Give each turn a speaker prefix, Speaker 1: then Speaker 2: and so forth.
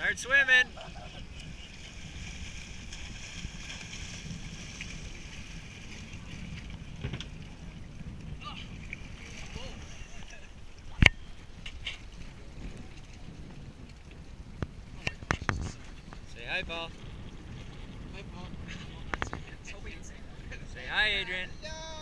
Speaker 1: Start swimming. Say hi, Paul.
Speaker 2: Hi, Paul.
Speaker 1: Say hi, Adrian.
Speaker 2: Hello.